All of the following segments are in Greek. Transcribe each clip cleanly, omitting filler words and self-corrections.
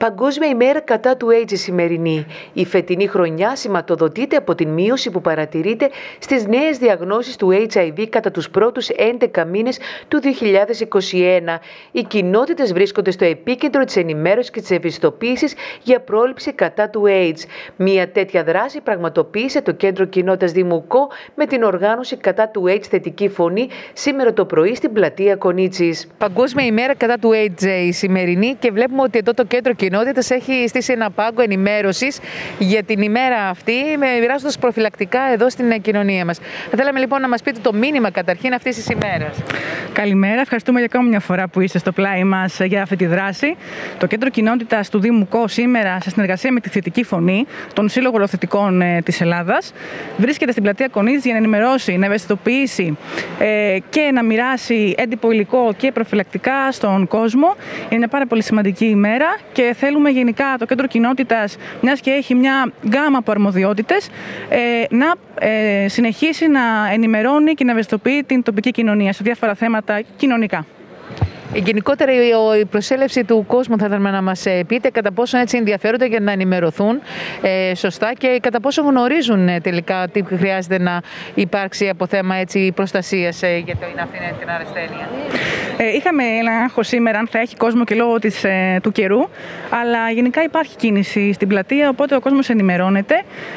Παγκόσμια ημέρα κατά του AIDS η σημερινή. Η φετινή χρονιά σηματοδοτείται από την μείωση που παρατηρείται στις νέες διαγνώσεις του HIV κατά τους πρώτους 11 μήνες του 2021. Οι κοινότητες βρίσκονται στο επίκεντρο της ενημέρωσης και της ευαισθητοποίησης για πρόληψη κατά του AIDS. Μια τέτοια δράση πραγματοποίησε το Κέντρο Κοινότητας Δήμου Κο με την οργάνωση κατά του AIDS Θετική Φωνή σήμερα το πρωί στην πλατεία Κονίτσης. Παγκόσμια ημέρα κατά του AIDS η σημερινή και βλέπουμε ότι εδώ το Κέντρο Κοινότητας έχει στήσει ένα πάγκο ενημέρωσης για την ημέρα αυτή, μοιράζοντας προφυλακτικά εδώ στην κοινωνία μας. Θα θέλαμε λοιπόν να μας πείτε το μήνυμα καταρχήν αυτής της ημέρας. Καλημέρα, ευχαριστούμε για ακόμα μια φορά που είστε στο πλάι μας για αυτή τη δράση. Το Κέντρο Κοινότητας του Δήμου Κο σήμερα, σε συνεργασία με τη Θετική Φωνή, τον Σύλλογο Οροθετικών της Ελλάδας, βρίσκεται στην πλατεία Κονίτσης για να ενημερώσει, να ευαισθητοποιήσει και να μοιράσει έντυπο υλικό και προφυλακτικά στον κόσμο. Είναι μια πάρα πολύ σημαντική ημέρα και θέλουμε γενικά το Κέντρο Κοινότητας, μιας και έχει μια γκάμα από αρμοδιότητες, να συνεχίσει να ενημερώνει και να ευαισθητοποιεί την τοπική κοινωνία σε διάφορα θέματα κοινωνικά. Γενικότερα η προσέλευση του κόσμου θα θέλαμε να μας πείτε κατά πόσο έτσι ενδιαφέρονται για να ενημερωθούν σωστά και κατά πόσο γνωρίζουν τελικά τι χρειάζεται να υπάρξει από θέμα έτσι προστασίας για αυτή την αρασθένεια. Είχαμε ένα άγχος σήμερα αν θα έχει κόσμο και λόγω του καιρού, αλλά γενικά υπάρχει κίνηση στην πλατεία, οπότε ο κόσμος ενημερώνεται.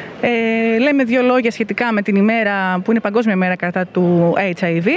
Λέμε δύο λόγια σχετικά με την ημέρα που είναι Παγκόσμια ημέρα κατά του HIV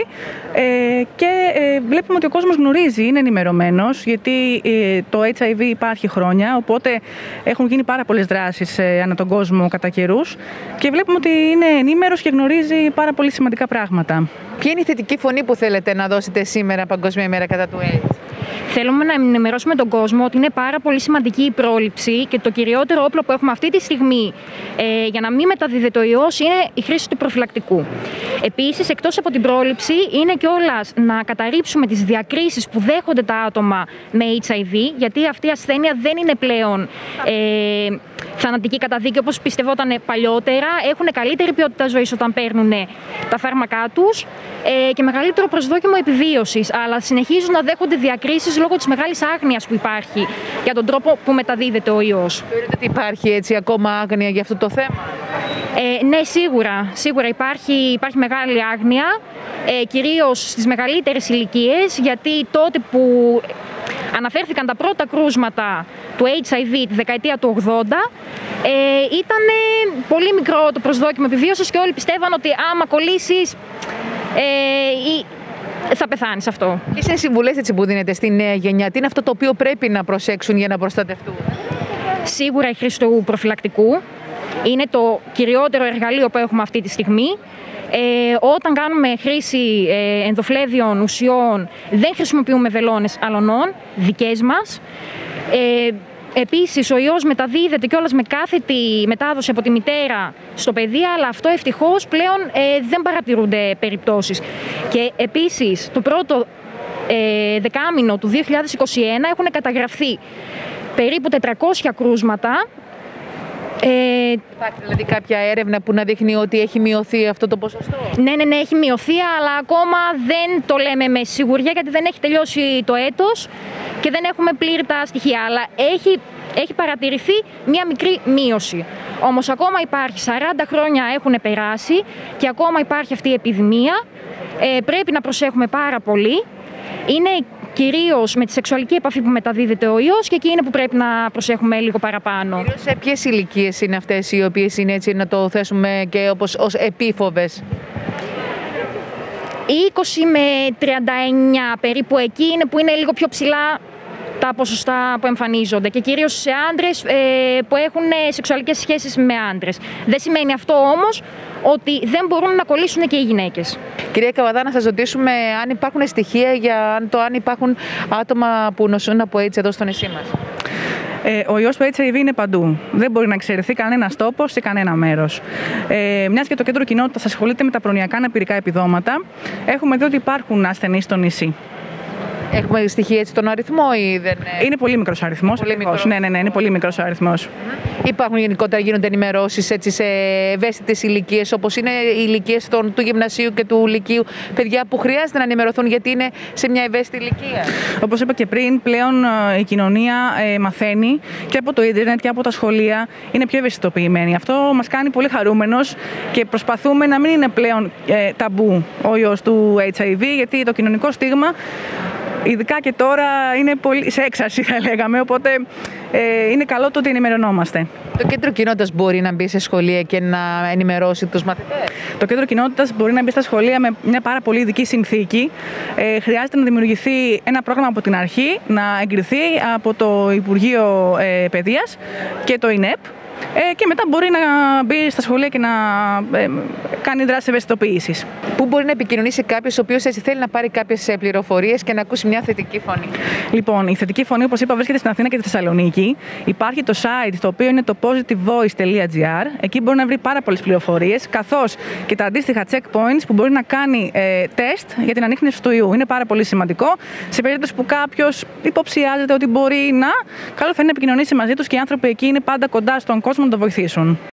και βλέπουμε ότι ο κόσμος γνωρίζει, είναι ενημερωμένος, γιατί το HIV υπάρχει χρόνια, οπότε έχουν γίνει πάρα πολλές δράσεις ανά τον κόσμο κατά καιρούς και βλέπουμε ότι είναι ενήμερος και γνωρίζει πάρα πολύ σημαντικά πράγματα. Ποια είναι η θετική φωνή που θέλετε να δώσετε σήμερα Παγκόσμια ημέρα κατά του AIDS? Θέλουμε να ενημερώσουμε τον κόσμο ότι είναι πάρα πολύ σημαντική η πρόληψη και το κυριότερο όπλο που έχουμε αυτή τη στιγμή για να μην μεταδίδεται ο ιός είναι η χρήση του προφυλακτικού. Επίσης, εκτός από την πρόληψη, είναι κιόλας να καταρρύψουμε τις διακρίσεις που δέχονται τα άτομα με HIV, γιατί αυτή η ασθένεια δεν είναι πλέον θανατική καταδίκη όπως πιστευόταν παλιότερα. Έχουν καλύτερη ποιότητα ζωής όταν παίρνουν τα φάρμακά τους και μεγαλύτερο προσδόκιμο επιβίωσης, αλλά συνεχίζουν να δέχονται διακρίσεις λόγω της μεγάλης άγνοιας που υπάρχει για τον τρόπο που μεταδίδεται ο ιός. Θεωρείτε ότι υπάρχει έτσι ακόμα άγνοια για αυτό το θέμα? Ναι, σίγουρα υπάρχει μεγάλη άγνοια, κυρίως στις μεγαλύτερες ηλικίες, γιατί τότε που αναφέρθηκαν τα πρώτα κρούσματα του HIV τη δεκαετία του 80, ήταν πολύ μικρό το προσδόκιμο επιβίωσης και όλοι πιστεύαν ότι άμα κολλήσεις θα πεθάνεις αυτό. Ποιες είναι οι συμβουλές έτσι που δίνετε στη νέα γενιά? Τι είναι αυτό το οποίο πρέπει να προσέξουν για να προστατευτούν? Σίγουρα η χρήση του προφυλακτικού είναι το κυριότερο εργαλείο που έχουμε αυτή τη στιγμή. Όταν κάνουμε χρήση ενδοφλέβιων ουσιών, δεν χρησιμοποιούμε βελόνες αλωνών, δικές μας. Επίσης, ο ιός μεταδίδεται κιόλας με κάθετη μετάδοση από τη μητέρα στο παιδί, αλλά αυτό ευτυχώς πλέον δεν παρατηρούνται περιπτώσεις. Και επίσης, το πρώτο δεκάμηνο του 2021 έχουν καταγραφεί περίπου 400 κρούσματα. Υπάρχει δηλαδή κάποια έρευνα που να δείχνει ότι έχει μειωθεί αυτό το ποσοστό? Ναι, έχει μειωθεί, αλλά ακόμα δεν το λέμε με σιγουριά, γιατί δεν έχει τελειώσει το έτος και δεν έχουμε πλήρη τα στοιχεία, αλλά έχει παρατηρηθεί μια μικρή μείωση. Όμως ακόμα υπάρχει, 40 χρόνια έχουν περάσει και ακόμα υπάρχει αυτή η επιδημία. Πρέπει να προσέχουμε πάρα πολύ. Είναι κυρίως με τη σεξουαλική επαφή που μεταδίδεται ο ιός και εκεί είναι που πρέπει να προσέχουμε λίγο παραπάνω. Σε ποιες ηλικίες είναι αυτές οι οποίες είναι έτσι, να το θέσουμε και ως επίφοβες? 20 με 39 περίπου, εκεί είναι που είναι λίγο πιο ψηλά τα ποσοστά που εμφανίζονται και κυρίως σε άντρες που έχουν σεξουαλικές σχέσεις με άντρες. Δεν σημαίνει αυτό όμως ότι δεν μπορούν να κολλήσουν και οι γυναίκες. Κυρία Καβαδά, να σας ρωτήσουμε αν υπάρχουν στοιχεία για αν υπάρχουν άτομα που νοσούν από AIDS εδώ στο νησί μας. Ο ιός του HIV είναι παντού. Δεν μπορεί να εξαιρεθεί κανένας τόπος ή κανένα μέρος. Μιας και το Κέντρο Κοινότητας ασχολείται με τα προνοιακά αναπηρικά επιδόματα, έχουμε δει ότι υπάρχουν ασθενείς στο νησί. Έχουμε στοιχεία έτσι τον αριθμό ή δεν? Είναι πολύ μικρός αριθμός. Ναι, είναι πολύ μικρός ο αριθμός. Υπάρχουν γενικότερα, γίνονται ενημερώσεις έτσι σε ευαίσθητες ηλικίες, όπως είναι οι ηλικίες του γυμνασίου και του λυκείου, παιδιά που χρειάζεται να ενημερωθούν γιατί είναι σε μια ευαίσθητη ηλικία? Όπως είπα και πριν, πλέον η κοινωνία μαθαίνει και από το ίντερνετ και από τα σχολεία, είναι πιο ευαισθητοποιημένη. Αυτό μας κάνει πολύ χαρούμενος και προσπαθούμε να μην είναι πλέον ταμπού ο ιός του HIV, γιατί το κοινωνικό στίγμα, ειδικά και τώρα, είναι πολύ σε έξαρση, θα λέγαμε, οπότε είναι καλό το ότι ενημερωνόμαστε. Το κέντρο κοινότητας μπορεί να μπει σε σχολεία και να ενημερώσει τους μαθητές? Το κέντρο κοινότητας μπορεί να μπει στα σχολεία με μια πάρα πολύ ειδική συνθήκη. Χρειάζεται να δημιουργηθεί ένα πρόγραμμα από την αρχή, να εγκριθεί από το Υπουργείο Παιδείας και το ΙΝΕΠ. Και μετά μπορεί να μπει στα σχολεία και να κάνει δράσεις ευαισθητοποίησης. Πού μπορεί να επικοινωνήσει κάποιος ο οποίος έτσι θέλει να πάρει κάποιες πληροφορίες και να ακούσει μια θετική φωνή? Λοιπόν, η θετική φωνή, όπως είπα, βρίσκεται στην Αθήνα και τη Θεσσαλονίκη. Υπάρχει το site, το οποίο είναι το positivevoice.gr. Εκεί μπορεί να βρει πάρα πολλές πληροφορίες, καθώς και τα αντίστοιχα checkpoints που μπορεί να κάνει τεστ για την ανίχνευση του ιού. Είναι πάρα πολύ σημαντικό. Σε περίπτωση που κάποιος υποψιάζεται ότι μπορεί να, καλό θα είναι να επικοινωνήσει μαζί τους και οι άνθρωποι εκεί είναι πάντα κοντά στον κόσμο να το βοηθήσουν.